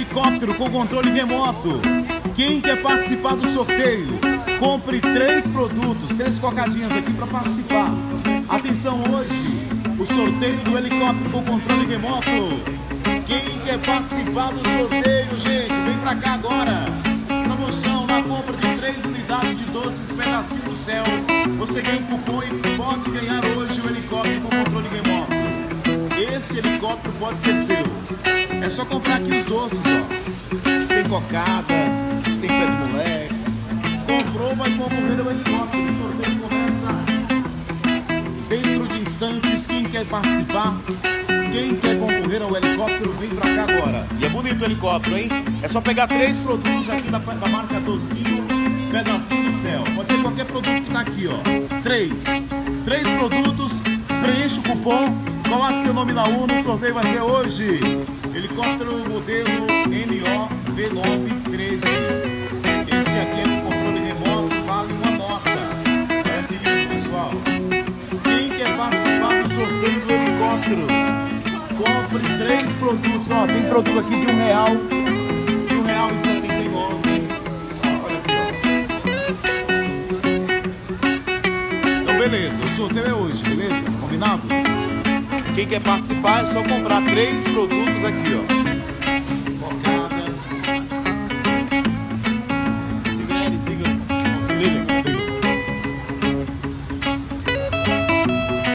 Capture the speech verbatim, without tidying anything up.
helicóptero com controle remoto. Quem quer participar do sorteio? Compre três produtos, três cocadinhas aqui para participar. Atenção, hoje, o sorteio do helicóptero com controle remoto. Quem quer participar do sorteio, gente? Vem pra cá agora. Promoção na compra de três unidades de doces Pedacinho do Céu. Você ganha um cupom e pode ganhar hoje o helicóptero com controle remoto. Esse helicóptero pode ser seu. É só comprar aqui os doces, ó. Tem cocada, tem pé de moleque. Comprou, vai concorrer ao helicóptero. O sorteio começa dentro de instantes. Quem quer participar? Quem quer concorrer ao helicóptero, vem pra cá agora. E é bonito o helicóptero, hein? É só pegar três produtos aqui da, da marca Docinho, Pedacinho do Céu. Pode ser qualquer produto que tá aqui, ó. Três. Três produtos, preencha o cupom, coloque seu nome na urna, o sorteio vai ser hoje. Helicóptero modelo M O V nove treze. Esse aqui é com controle remoto, vale uma nota. Olha que lindo, pessoal. Quem quer participar do sorteio do helicóptero? Compre três produtos, ó, tem produto aqui de um real, de um real e setenta e nove. Olha aqui, ó. Então beleza, o sorteio é hoje, beleza? Combinado? Quem quer participar é só comprar três produtos aqui, ó.